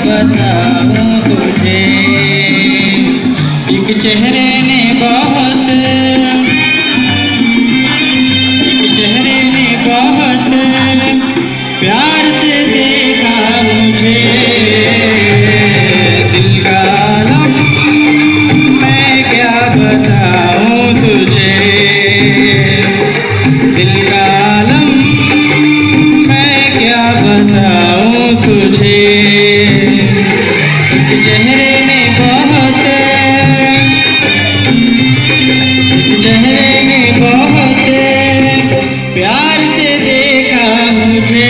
बताऊं तुझे। एक चेहरे ने बहुत प्यार से देखा मुझे। दिल का आलम मैं क्या बताऊं तुझे। दिल का आलम मैं क्या बताऊं तुझे। एक चेहरे ने बहुत प्यार से देखा मुझे।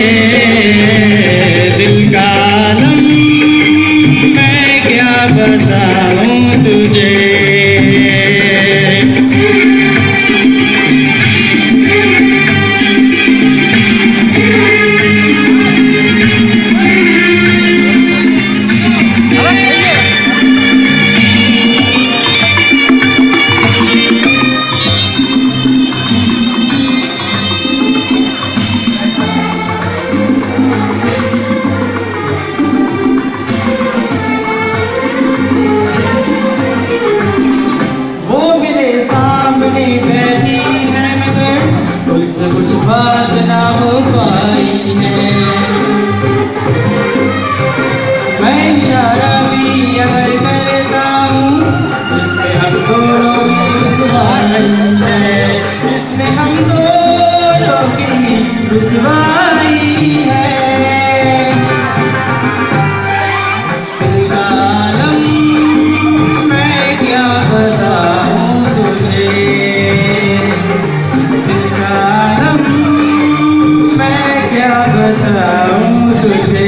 दिल का आलम मैं क्या बताऊं तुझे। बैठी है मगर उससे कुछ बात ना हो पाई है। मैं इशारा भी अगर करता हूँ इसमें हम दोनों की रुसवाई है। इसमें हम दोनों की रुसवाई है। दिल का आलम मैं क्या बताऊं तुझे। बताऊं तुझे।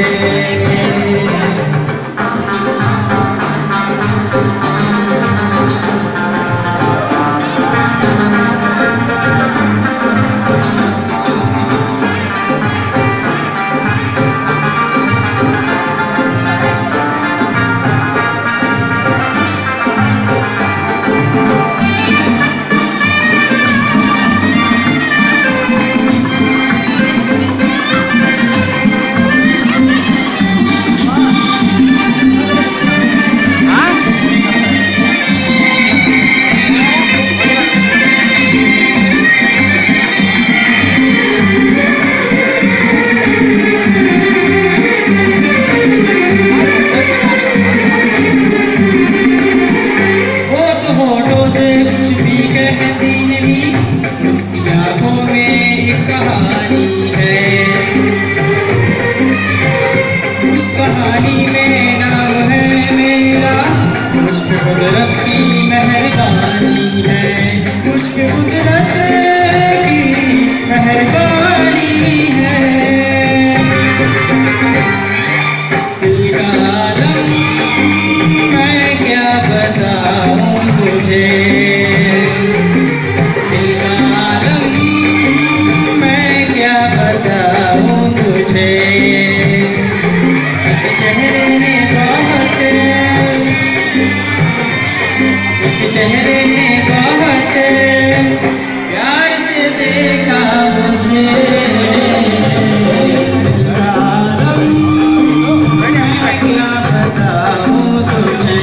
कुछ भी कहती नहीं, उसकी आंखों में एक कहानी है। उस कहानी में नाम है मेरा, मुझ पे कुदरत की मेहरबानी है। मुझ पे कुदरत की मेहरबानी है। दिल का आलम मैं क्या बताऊं तुझे। चेहरे ने बहुत प्यार से देखा मुझे। आलम मैं क्या बताऊं तुझे।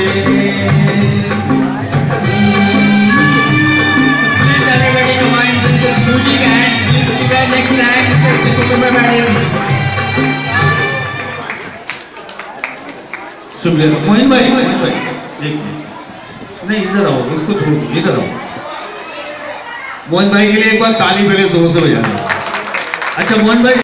Please everybody to mind this is music and please see you next time. शुक्रिया मोइन भाई। नहीं इधर आओ, इसको छोड़ दो, इधर आओ। मोहन भाई के लिए एक बार ताली पहले जोर से बजाना। अच्छा मोहन भाई